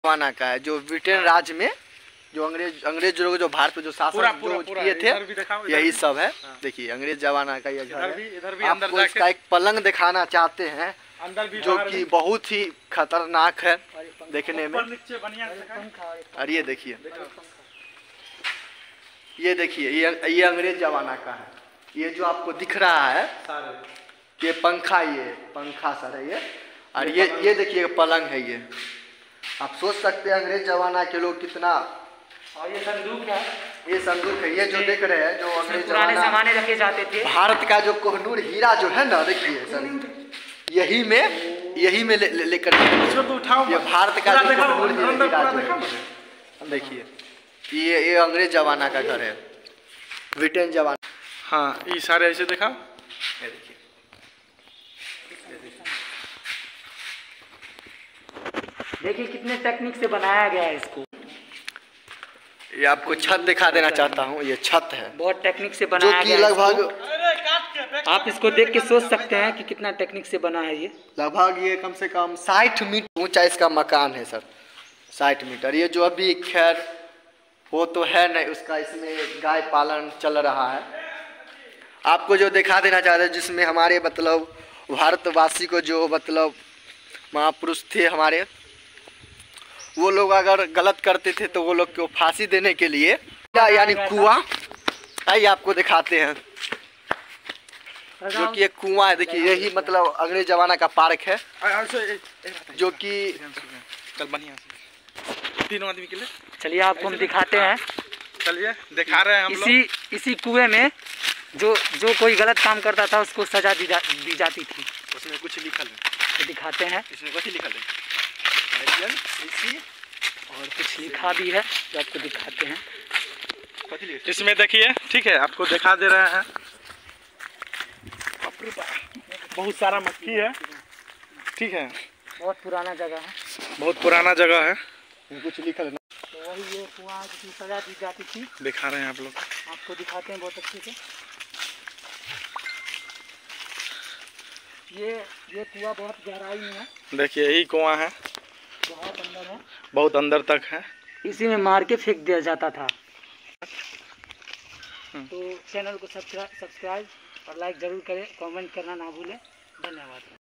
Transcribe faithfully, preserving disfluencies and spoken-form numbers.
जमाना का है, जो ब्रिटेन राज्य में जो अंग्रेज अंग्रेज लोग जो भारत पे जो शासन जो किए थे, यही सब है। देखिए अंग्रेज जमाना का ये घर है। आपको इसका एक पलंग दिखाना चाहते हैं जो कि बहुत ही खतरनाक है देखने में। और ये देखिए, ये देखिए ये ये अंग्रेज जमाना का है। ये जो आपको दिख रहा है ये पंखा, ये पंखा सर है ये। और ये ये देखिए पलंग है ये। आप सोच सकते हैं अंग्रेज जमाना के लोग कितना। और ये संदूक है, ये संदूक है। ये जो देख रहे हैं जो अंग्रेज पुराने जमाने रखे जाते थे, भारत का जो कोहिनूर हीरा जो है ना, देखिए सर यही में यही में लेकर ले, ले तो ये भारत का जो कोहिनूर हीरा जो है, देखिए ये ये अंग्रेज जमाना का घर है, ब्रिटेन जमाना। हाँ ये सारे ऐसे दिखाओ। ये देखिए, देखिए कितने टेक्निक से बनाया गया है इसको। ये आपको छत दिखा देना चाहता हूँ। ये छत है, बहुत टेक्निक से बनाया गया है। लगभग आप इसको देख के सोच सकते हैं कि कितना टेक्निक से बना है ये। लगभग ये कम से कम साठ मीटर ऊंचा इसका मकान है सर, साठ मीटर। ये जो अभी खैर वो तो है नहीं, उसका इसमें गाय पालन चल रहा है। आपको जो दिखा देना चाहते हैं जिसमें हमारे मतलब भारतवासी को जो मतलब महापुरुष थे हमारे, वो लोग अगर गलत करते थे तो वो लोग को फांसी देने के लिए यानी कुआं, आइए आपको दिखाते हैं जो कि एक कुआं है। देखिए यही मतलब अंग्रेज जमाना का पार्क है जो कि कल बढ़िया तीनों आदमी के लिए। चलिए आपको हम दिखाते हैं, चलिए दिखा रहे हैं हम इसी लोग। इसी कुएं में जो जो कोई गलत काम करता था उसको सजा दी, जा, दी जाती थी। उसमें कुछ लिखल है तो दिखाते हैं, इसमें कुछ लिखल है और कुछ लिखा भी है जो आपको दिखाते हैं। इसमें देखिए, ठीक है आपको दिखा दे रहे हैं। बहुत सारा मक्खी है, ठीक है। बहुत पुराना जगह है, बहुत पुराना जगह है। कुछ लिखल है तो वही ये कुआं जिसमें सजा दी जाती थी, दिखा रहे हैं आप लोग, आपको दिखाते हैं बहुत अच्छे से। ये ये कुआं बहुत गहराई में है, देखिए यही कुआं है, बहुत अंदर है, बहुत अंदर तक है। इसी में मार के फेंक दिया जाता था। तो चैनल को सब्सक्राइब सब्सक्राइब और लाइक जरूर करें, कमेंट करना ना भूलें। धन्यवाद।